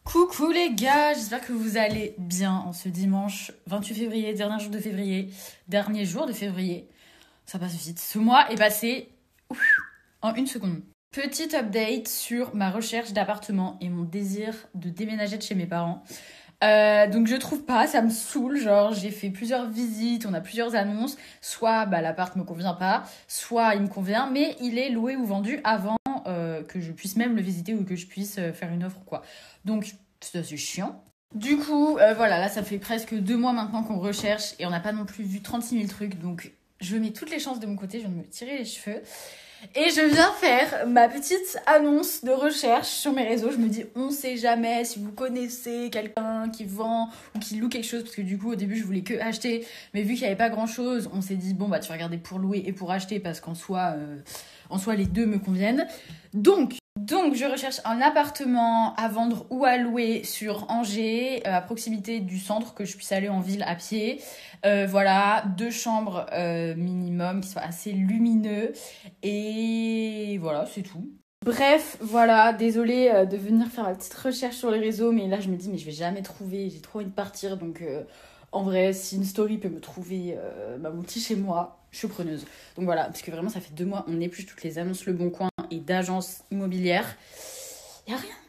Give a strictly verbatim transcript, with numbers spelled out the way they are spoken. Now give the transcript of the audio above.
Coucou les gars, j'espère que vous allez bien en ce dimanche vingt-huit février, dernier jour de février, dernier jour de février. Ça passe vite. Ce mois est passé ouf, en une seconde. Petite update sur ma recherche d'appartement et mon désir de déménager de chez mes parents. Euh, donc je trouve pas, ça me saoule, genre j'ai fait plusieurs visites, on a plusieurs annonces, soit bah, l'appart me convient pas, soit il me convient, mais il est loué ou vendu avant euh, que je puisse même le visiter ou que je puisse euh, faire une offre ou quoi. Donc c'est assez chiant. Du coup, euh, voilà, là ça fait presque deux mois maintenant qu'on recherche et on n'a pas non plus vu trente-six mille trucs, donc je mets toutes les chances de mon côté, je viens de me tirer les cheveux. Et je viens faire ma petite annonce de recherche sur mes réseaux. Je me dis, on sait jamais si vous connaissez quelqu'un qui vend ou qui loue quelque chose. Parce que du coup, au début, je voulais que acheter. Mais vu qu'il n'y avait pas grand chose, on s'est dit, bon, bah, tu vas regarder pour louer et pour acheter. Parce qu'en soi, euh, en soi, les deux me conviennent. Donc, donc, je recherche un appartement à vendre ou à louer sur Angers, euh, à proximité du centre, que je puisse aller en ville à pied. Euh, voilà, deux chambres euh, minimum, qui soient assez lumineux. Et voilà, c'est tout. Bref, voilà, désolée euh, de venir faire ma petite recherche sur les réseaux, mais là je me dis, mais je vais jamais trouver, j'ai trop envie de partir, donc euh, en vrai, si une story peut me trouver euh, bah, mon petit chez moi, je suis preneuse. Donc voilà, parce que vraiment ça fait deux mois, on épluche toutes les annonces Le Bon Coin et d'agences immobilières. Y a rien.